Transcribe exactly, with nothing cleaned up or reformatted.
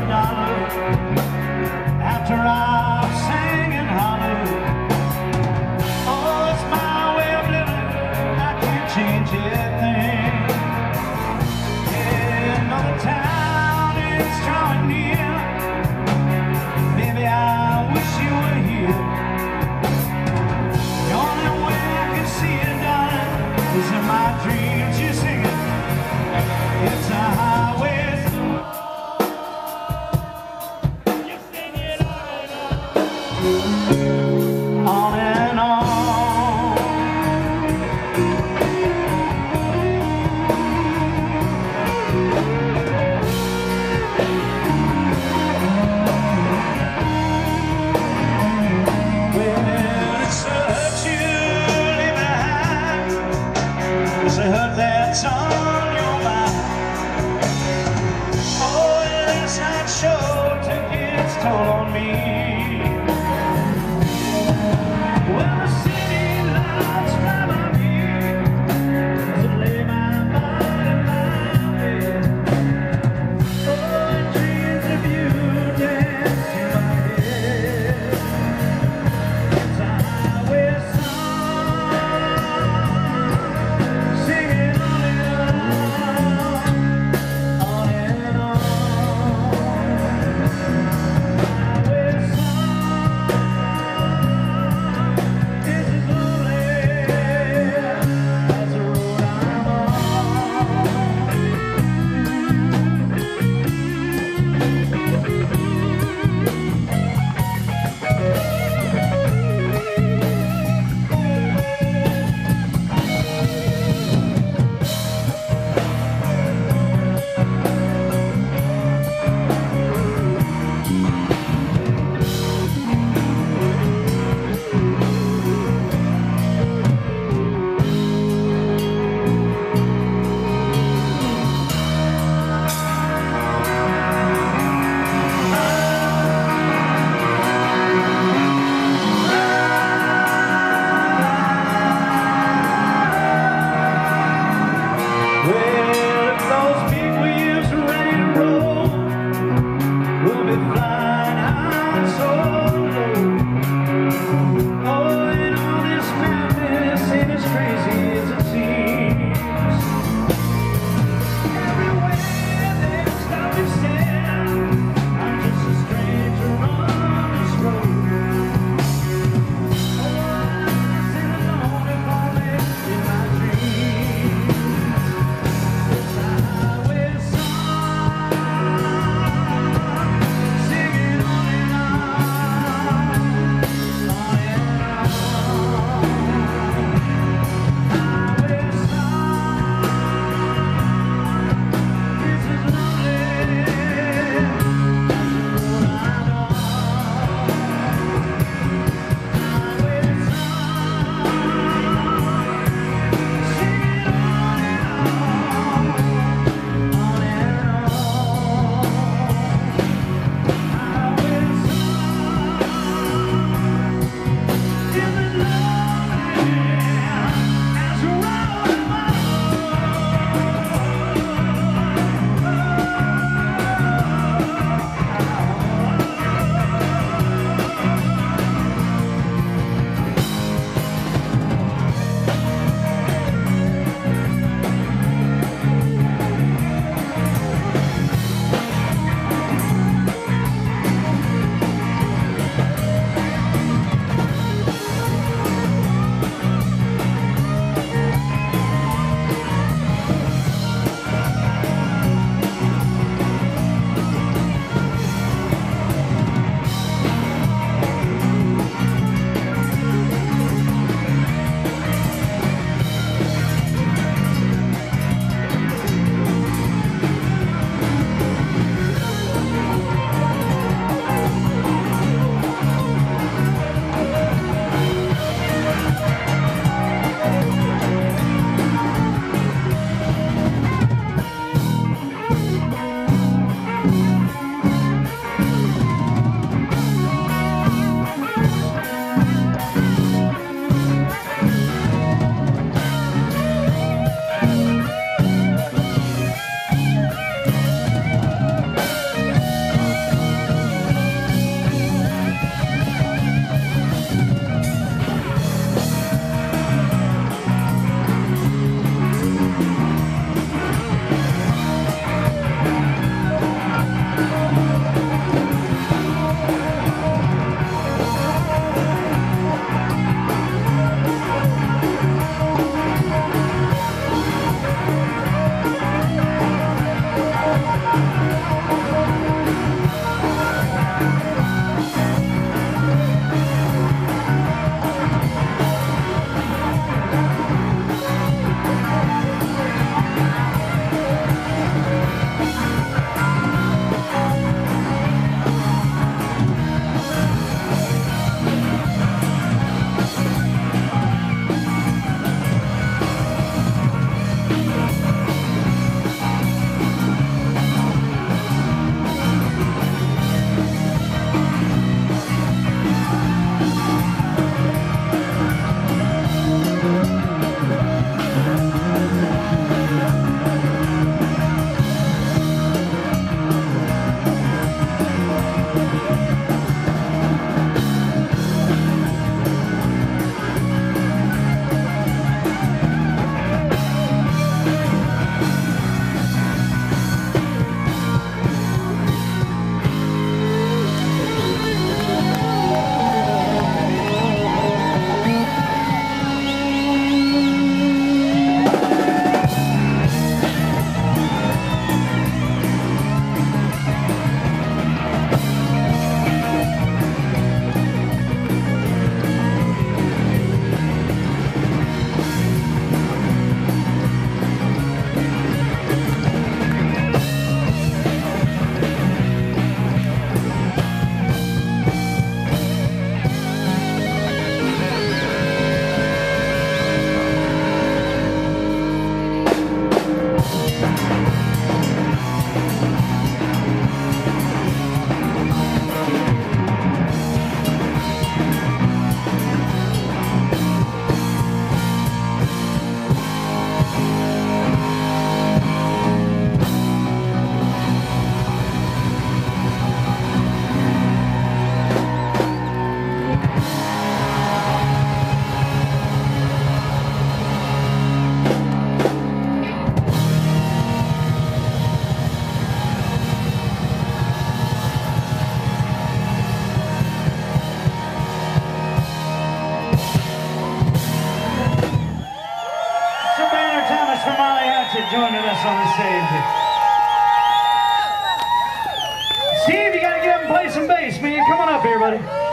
dollar after I've sang and hollered. Oh, it's my way of living, I can't change a thing. Yeah, another town is drawing near. Baby, I wish you were here. The only way I can see you, darling, is in my dreams. You sing it. It's a highway song. You sing it on and on. Well, it's a hurt you leave behind. It's a hurt that's on your mind. Oh, it's not sure took its toll on me. Well, the city lights drive on me as I lay my body in my bed. Oh, and dreams of you dance in my head. It's a highway song, singing on and on, on and on. Highway song, For Molly Hatchet joining us on the stage. Steve, you gotta get up and play some bass, man. Come on up here, buddy.